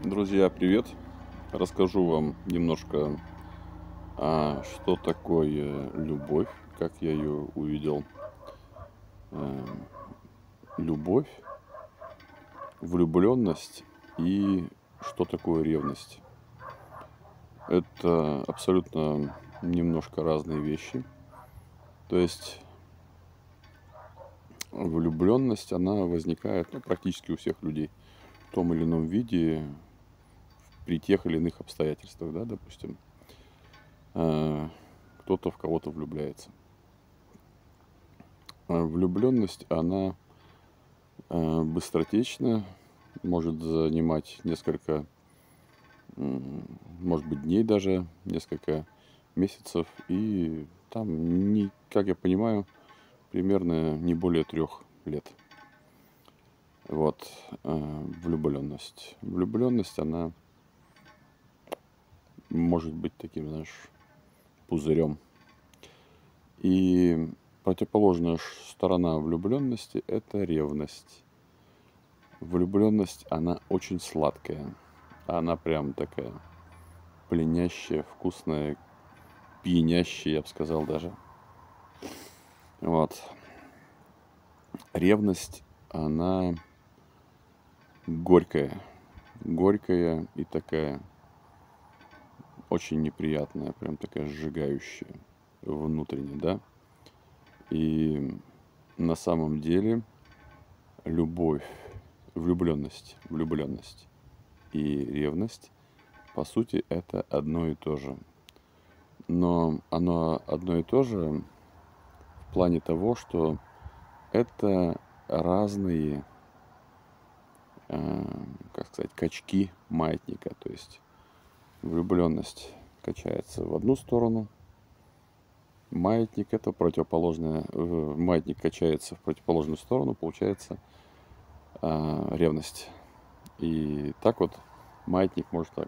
Друзья, привет! Расскажу вам немножко, что такое любовь, как я ее увидел. Эм, Любовь, влюбленность и что такое ревность. Это абсолютно немножко разные вещи. То есть влюбленность, она возникает, практически у всех людей в том или ином виде при тех или иных обстоятельствах, да, допустим. Э, Кто-то в кого-то влюбляется. Влюбленность, она быстротечно, может занимать несколько, может быть, дней даже, несколько месяцев. И там, не, как я понимаю, примерно не более 3 лет. Вот, влюбленность. Влюбленность, она может быть таким, знаешь, пузырем. И противоположная сторона влюбленности – это ревность. Влюбленность, она очень сладкая. Она прям такая пленящая, вкусная, пьянящая, я бы сказал даже. Вот. Ревность, она горькая. Горькая и такая очень неприятная, прям такая сжигающая внутренне, да. И на самом деле любовь, влюбленность и ревность, по сути, это одно и то же. Но оно одно и то же в плане того, что это разные, как сказать, качки маятника. То есть влюбленность качается в одну сторону, маятник это противоположное, маятник качается в противоположную сторону, получается ревность. И так вот маятник может так.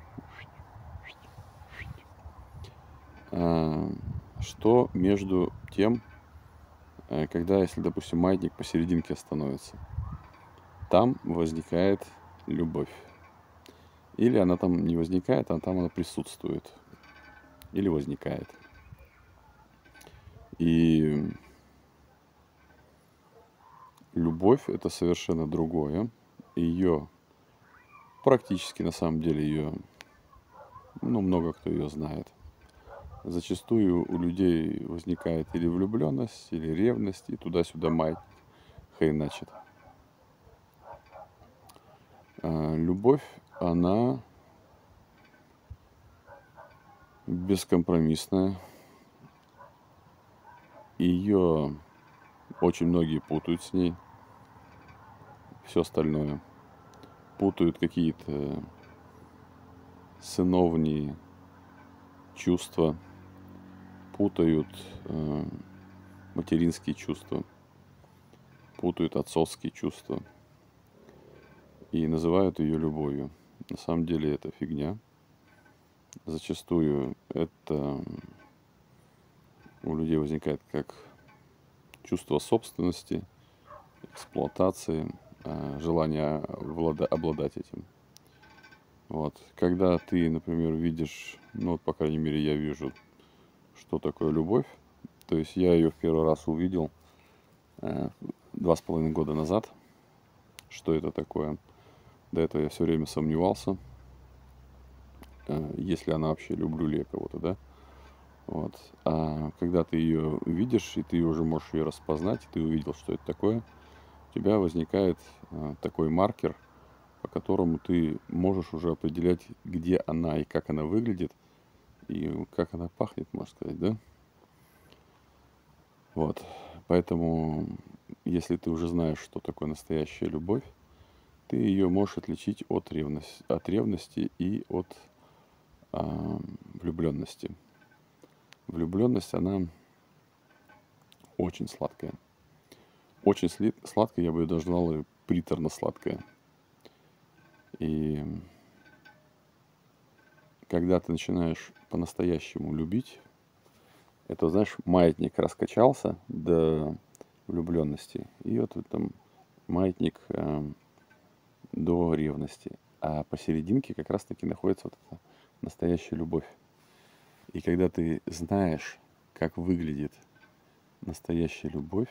А, Что между тем, когда, если, допустим, маятник посерединке становится, там возникает любовь. Или она там не возникает, а там она присутствует. Или возникает. И любовь – это совершенно другое. Ее практически, на самом деле, ее, много кто ее знает. Зачастую у людей возникает или влюбленность, или ревность, и туда-сюда маятник хреначит. Любовь, она бескомпромиссная. Ее очень многие путают с ней. Все остальное. Путают какие-то сыновние чувства, путают материнские чувства, путают отцовские чувства и называют ее любовью. На самом деле это фигня. Зачастую это у людей возникает как чувство собственности, эксплуатации, желание обладать этим. Вот. Когда ты, например, видишь, по крайней мере, я вижу, что такое любовь. То есть я ее в первый раз увидел 2,5 года назад, что это такое. До этого я все время сомневался, если она вообще, люблю ли я кого-то, да. Вот. А когда ты ее видишь, и ты уже можешь ее распознать, и ты увидел, что это такое, у тебя возникает такой маркер, по которому ты можешь уже определять, где она и как она выглядит, и как она пахнет, можно сказать, да. Вот. Поэтому, если ты уже знаешь, что такое настоящая любовь, ты ее можешь отличить от ревности и от влюбленности. Влюбленность, она очень сладкая. Очень сладкая, я бы ее даже назвал приторно-сладкая. И когда ты начинаешь по-настоящему любить, это, знаешь, маятник раскачался до влюбленности, и вот там маятник до ревности. А посерединке как раз-таки находится вот эта настоящая любовь. И когда ты знаешь, как выглядит настоящая любовь,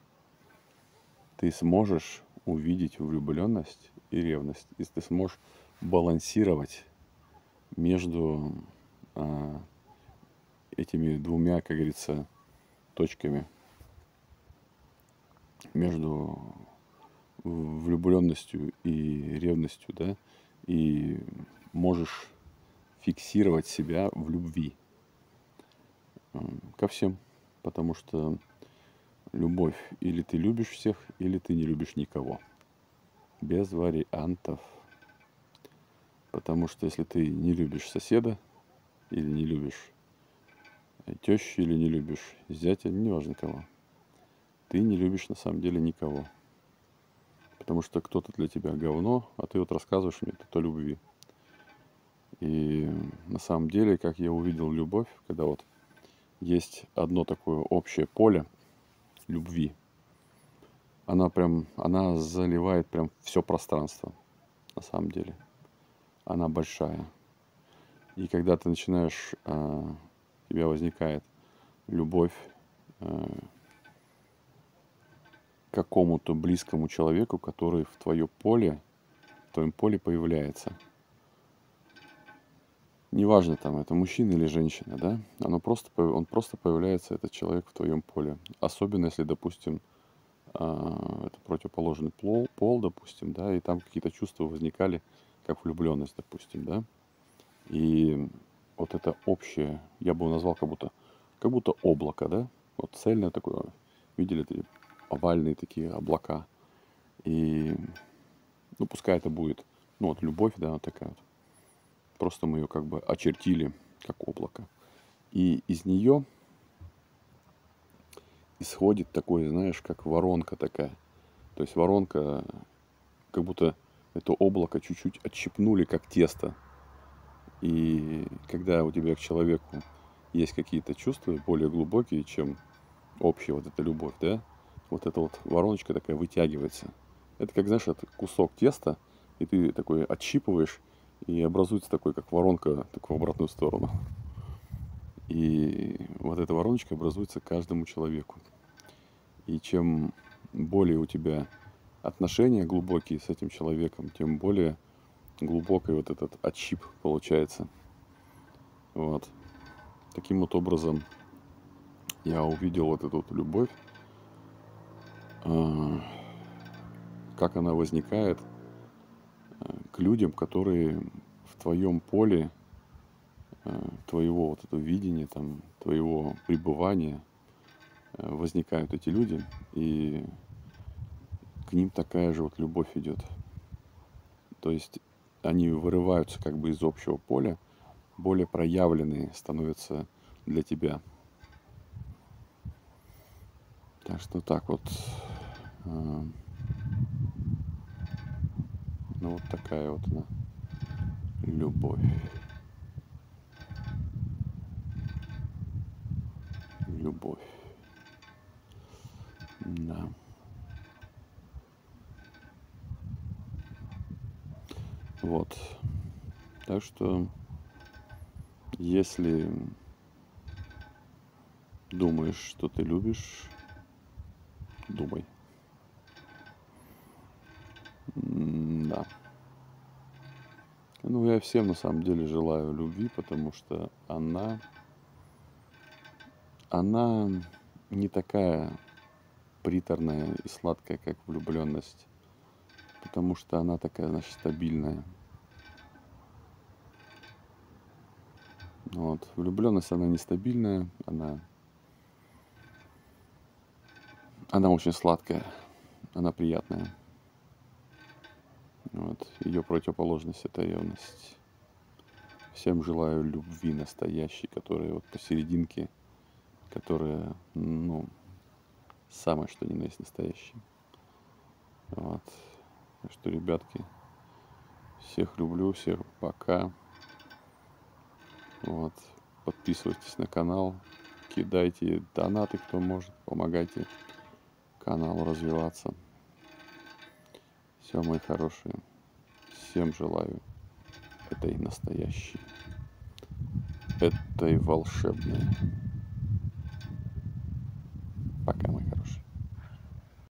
ты сможешь увидеть влюбленность и ревность. И ты сможешь балансировать между а, этими двумя, как говорится, точками. Между влюбленностью и ревностью, да, и можешь фиксировать себя в любви ко всем, потому что любовь или ты любишь всех, или ты не любишь никого, без вариантов, потому что если ты не любишь соседа, или не любишь тещу, или не любишь зятя, неважно кого, ты не любишь на самом деле никого, потому что кто-то для тебя говно, а ты вот рассказываешь мне тут о любви. И на самом деле, как я увидел любовь, когда вот есть одно такое общее поле любви, она заливает прям все пространство, на самом деле. Она большая. И когда ты начинаешь, у тебя возникает любовь к какому-то близкому человеку, который в твоем поле появляется. Неважно, там, это мужчина или женщина, да, он просто появляется, этот человек в твоем поле. Особенно, если, допустим, это противоположный пол, допустим, да, и там какие-то чувства возникали, как влюбленность, допустим, да. И вот это общее, я бы его назвал как будто облако, да, вот цельное такое, видели эти овальные такие облака. И, ну, пускай это будет, ну, вот любовь, да, вот такая вот. Просто мы ее как бы очертили, как облако. И из нее исходит такое, знаешь, как воронка такая. То есть воронка, как будто это облако чуть-чуть отщипнули, как тесто. И когда у тебя к человеку есть какие-то чувства более глубокие, чем общая вот эта любовь, да, вот эта вот вороночка такая вытягивается. Это как, знаешь, это кусок теста, и ты такой отщипываешь, и образуется такой, как воронка, так в обратную сторону. И вот эта вороночка образуется каждому человеку. И чем более у тебя отношения глубокие с этим человеком, тем более глубокий вот этот отщип получается. Вот. Таким вот образом я увидел вот эту вот любовь, а, как она возникает к людям, которые в твоем поле, твоего вот этого видения, там, твоего пребывания возникают эти люди, и к ним такая же вот любовь идет. То есть они вырываются как бы из общего поля, более проявленные становятся для тебя. Так что так вот. э, Ну вот такая вот она, любовь. Любовь. Да. Вот. Так что, если думаешь, что ты любишь, думай. Да. Ну, я всем на самом деле желаю любви, потому что она не такая приторная и сладкая, как влюбленность, потому что она такая, значит, стабильная. Вот. Влюбленность, она нестабильная, она очень сладкая, она приятная. Вот. Ее противоположность — это ревность. Всем желаю любви настоящей, которая вот посерединке, которая, ну, самое что ни на есть настоящая. Вот. Так что, ребятки, всех люблю, всех пока. Вот. Подписывайтесь на канал, кидайте донаты, кто может, помогайте каналу развиваться. Все, мои хорошие. всем желаю этой настоящей, этой волшебной. Пока, мой хороший.